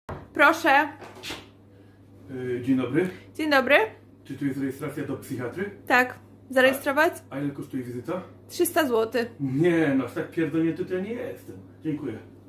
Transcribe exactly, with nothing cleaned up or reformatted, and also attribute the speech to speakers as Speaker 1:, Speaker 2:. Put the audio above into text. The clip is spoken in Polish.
Speaker 1: Proszę.
Speaker 2: Yy, dzień dobry.
Speaker 1: Dzień dobry.
Speaker 2: Czy tu jest rejestracja do psychiatry?
Speaker 1: Tak. Zarejestrować?
Speaker 2: A, a ile kosztuje wizyta?
Speaker 1: trzysta złotych.
Speaker 2: Nie, no aż tak pierdolnięty to ja nie jestem. Dziękuję.